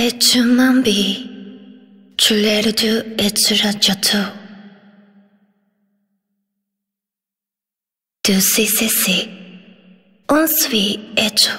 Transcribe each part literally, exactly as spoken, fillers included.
해주만 비 줄레를 두 에츠라져도 두 시시시 온스위 에조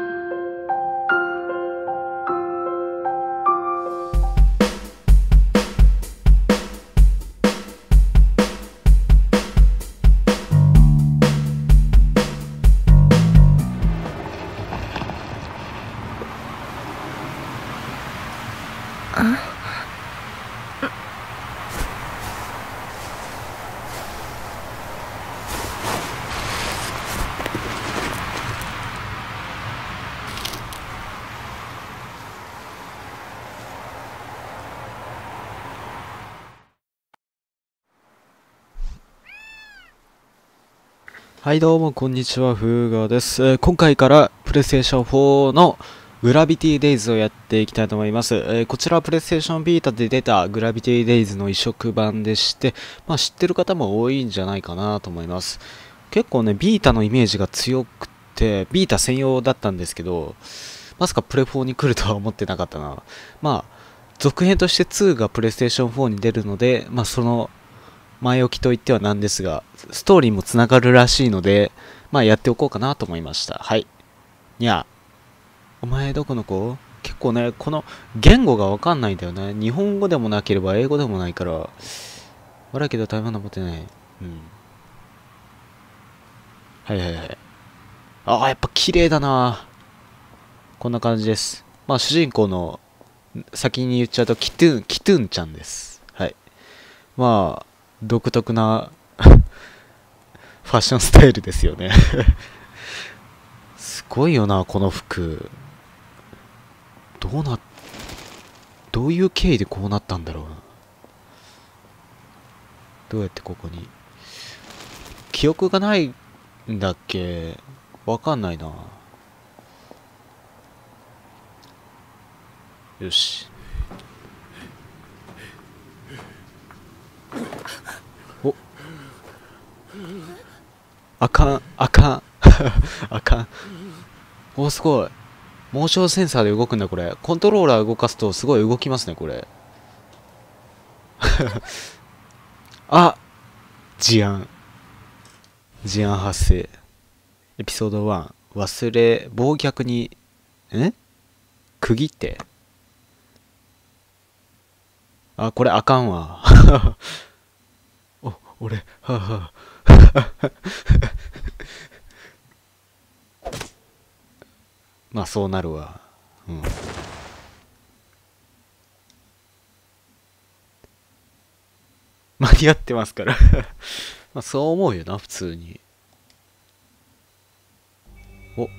はいどうもこんにちは、フーガです。えー今回からプレイステーションフォーのグラビティデイズをやっていきたいと思います。えーこちらはプレイステーションビータで出たグラビティデイズの移植版でして、まあ、知ってる方も多いんじゃないかなと思います。結構ね、ビータのイメージが強くて、ビータ専用だったんですけど、まさかプレフォーに来るとは思ってなかったな。まあ、続編としてツーがプレイステーションフォーに出るので、まあその前置きといってはなんですが、ストーリーもつながるらしいので、まあやっておこうかなと思いました。はい。にゃお前どこの子？結構ね、この言語がわかんないんだよね。日本語でもなければ英語でもないから。悪いけど食べ物持ってない。うん。はいはいはい。ああ、やっぱ綺麗だな。こんな感じです。まあ主人公の、先に言っちゃうとキトゥーン、キトゥーンちゃんです。はい。まあ、独特なファッションスタイルですよねすごいよな、この服。どうな、どういう経緯でこうなったんだろうな。どうやってここに。記憶がないんだっけ？わかんないな。よし。お、あかん、あかん。あかん。お、すごい。モーションセンサーで動くんだ、これ。コントローラー動かすとすごい動きますね、これ。あ、事案。事案発生。エピソードワン。忘れ、忘却に、ん区切って。あ、これあかんわ。お、俺、はあ、はあ。まあそうなるわ。うん。間に合ってますからまあそう思うよな、普通に。お、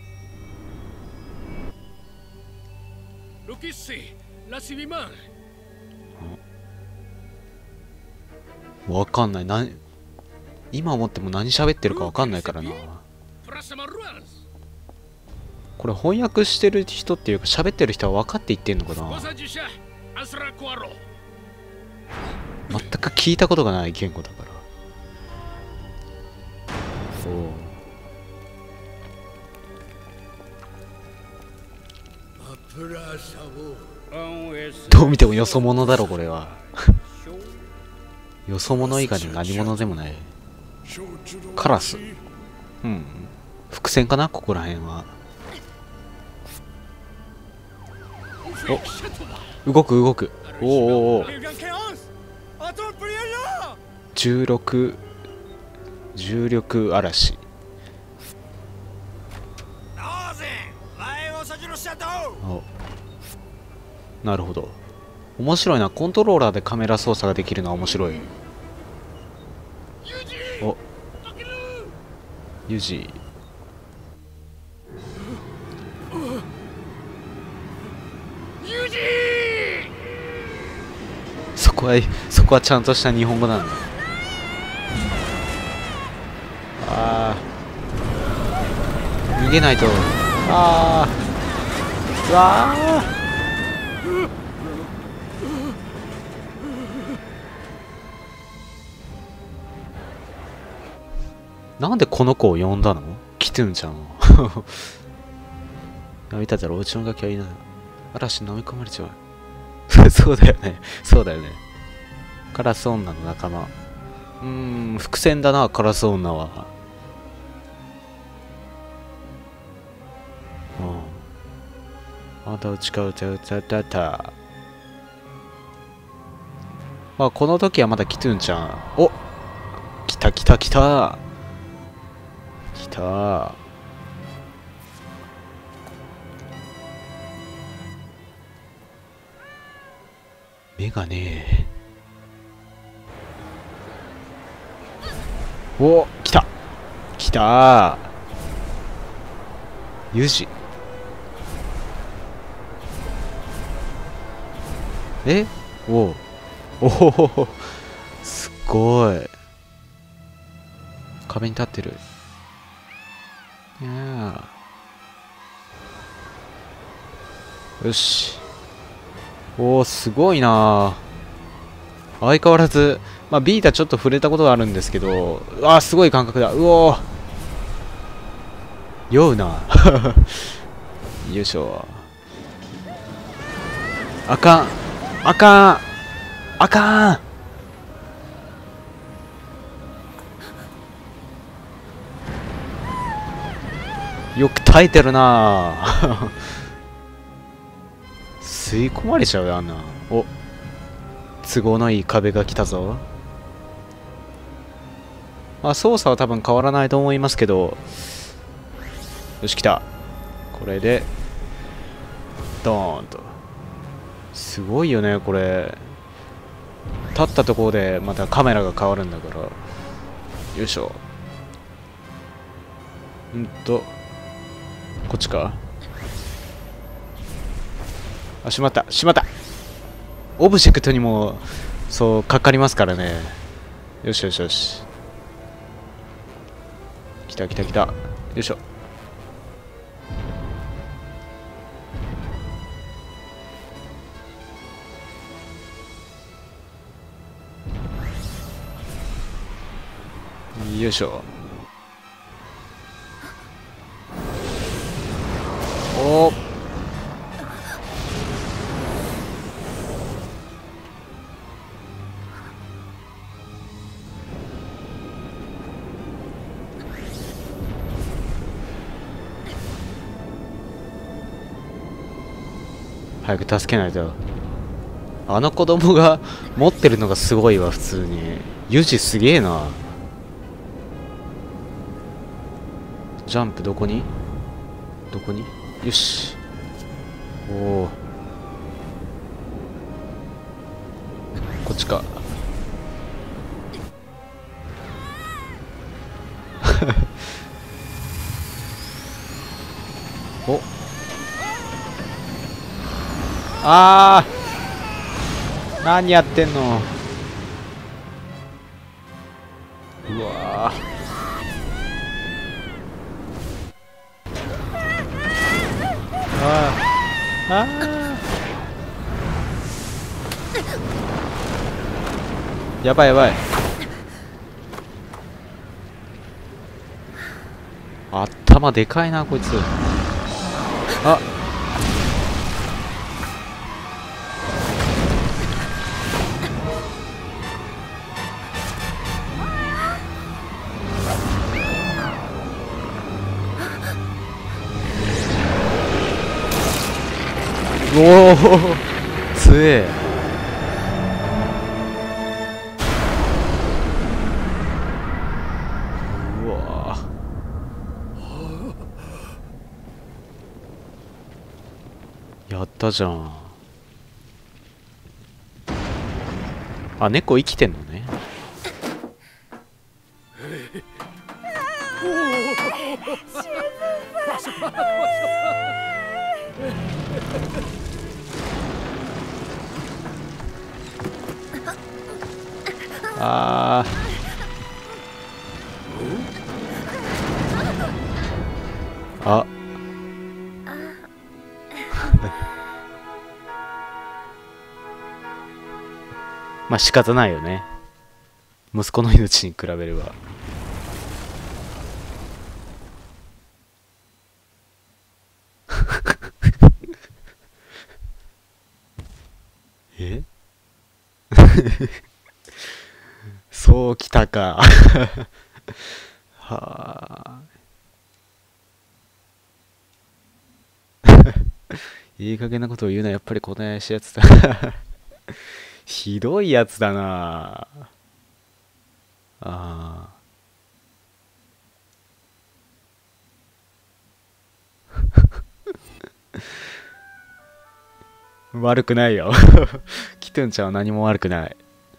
わかんない。な、今思っても何喋ってるかわかんないからな。これ翻訳してる人っていうか喋ってる人は分かって言ってんのかな。全く聞いたことがない言語だから。そう。どう見てもよそ者だろこれはよそ者以外に何者でもない。カラス。うん。伏線かな、ここら辺は。お、動く動く。おおおお。重力、重力嵐。お、なるほど。面白いな。コントローラーでカメラ操作ができるのは面白い。お、ユジ。そこはそこはちゃんとした日本語なんだ。ああ、逃げないと。ああ、うわあ、なんでこの子を呼んだの？キトゥンちゃんを。やめただろ、うちのガキはいない。 嵐に飲み込まれちゃう。そうだよね。そうだよね。カラス女の仲間。うーん、伏線だな、カラス女は。うん。また打ち返ちゃうちゃったた。まあ、この時はまだ来てんじゃん。お、来た来た来た。来た。目がねえ。お、来た来た。ユジ。え、おう、おお、すごい。壁に立ってる。いやー、よし。おお、すごいな。相変わらず、まあ、ビータちょっと触れたことがあるんですけど、あー、すごい感覚だ。うおー、酔うな。よいしょ。あかん、あかん、あかん。よく耐えてるな。吸い込まれちゃうよ、あんな。お、都合のいい壁が来たぞ。まあ、操作は多分変わらないと思いますけど。よし、来た。これでドーンと。すごいよね、これ。立ったところでまたカメラが変わるんだから。よいしょ。んとこっちか。あ、しまったしまった。オブジェクトにもそうかかりますからね。よしよしよし。来た来た来た。よいしょ。よいしょ。おー、早く助けないと。あの子供が持ってるのがすごいわ、普通に。ユジすげえな。ジャンプどこにどこに。よし。おお、こっちか。お、あー、何やってんの。うわー、あーあー、やばいやばい。頭でかいなこいつ。あ、おお、強え。うわー、やったじゃん。あ、猫生きてんのね。あー、あまあ仕方ないよね。息子の命に比べれば。 えそうきたか。はあ。いい加減なことを言うのはやっぱりこの怪しいやつだ。ひどいやつだな。ああ。悪くないよ。キトゥンちゃんは何も悪くない。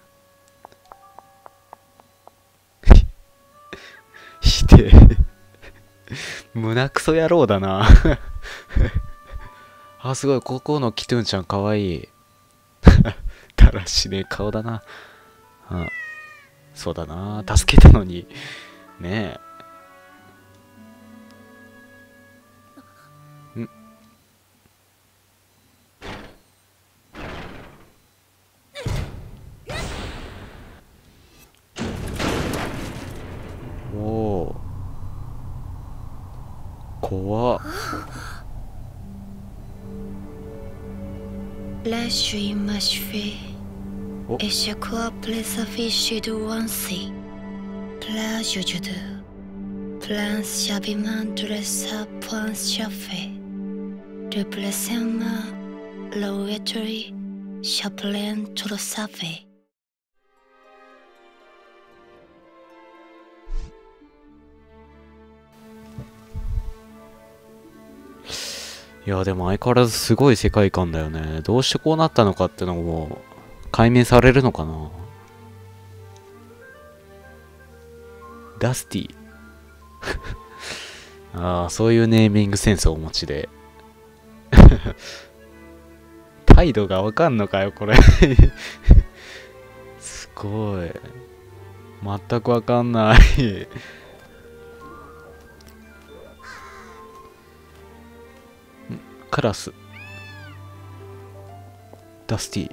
ひでえ。胸クソ野郎だな。あ、すごい。ここのキトゥンちゃんかわいい。だらしねえ顔だな。あ、そうだな。助けたのに。ねえ。んおお。怖っ。 La suis m'achevé. お Et je crois plus affiché de Wansi. Plat juju de. Plan chabiment de sa point chafé. De blessement, l'ouetterie, chaplain tout le savait. いや、でも相変わらずすごい世界観だよね。どうしてこうなったのかってのも解明されるのかな。ダスティ。ああ、そういうネーミングセンスをお持ちで。態度がわかんのかよ、これ。すごい。全くわかんない。クラス。ダスティ。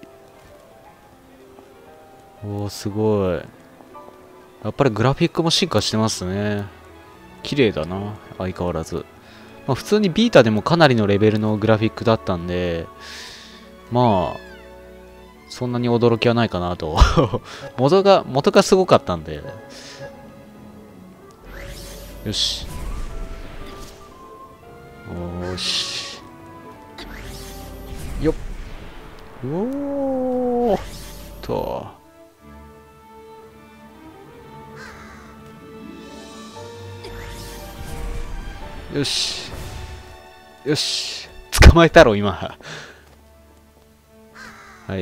おお、すごい。やっぱりグラフィックも進化してますね。綺麗だな、相変わらず。まあ、普通にビータでもかなりのレベルのグラフィックだったんで、まあ、そんなに驚きはないかなと。元が、元がすごかったんで。よし。おーし。よっ。おーっと。よし。よし。捕まえたろ、今。はい。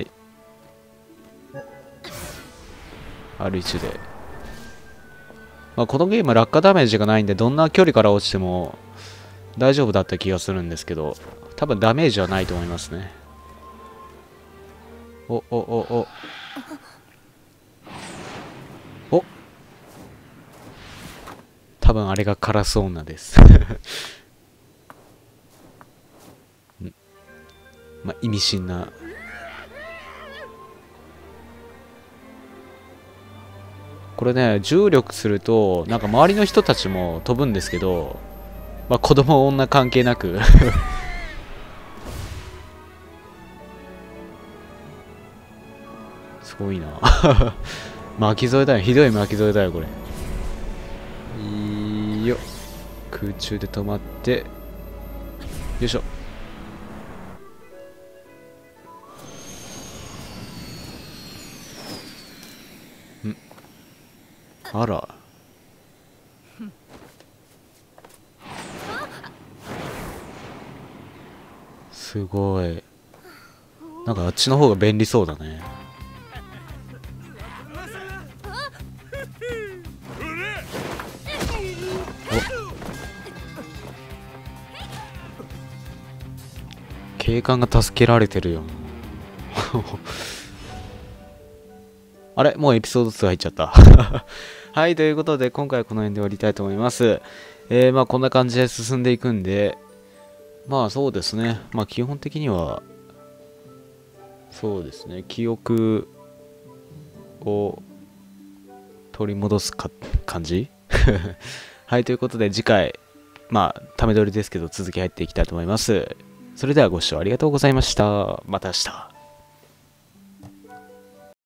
アールワン で。まあ、このゲーム落下ダメージがないんで、どんな距離から落ちても大丈夫だった気がするんですけど、多分ダメージはないと思いますね。お、お、お、お。お。多分あれがカラス女です。まあ、意味深な。これね、重力すると、なんか周りの人たちも飛ぶんですけど、まあ子供女関係なく。すごいな。巻き添えだよ。ひどい巻き添えだよ、これ。いいよ。空中で止まって。よいしょ。ん。あら。すごい。なんかあっちの方が便利そうだね。警官が助けられてるよ。あれもうエピソードツー入っちゃった。はい、ということで今回はこの辺で終わりたいと思います。えー、まあこんな感じで進んでいくんで、まあそうですね。まあ基本的には、そうですね。記憶を取り戻すか感じ。はい、ということで次回、まあため撮りですけど続き入っていきたいと思います。それではご視聴ありがとうございました。また明日。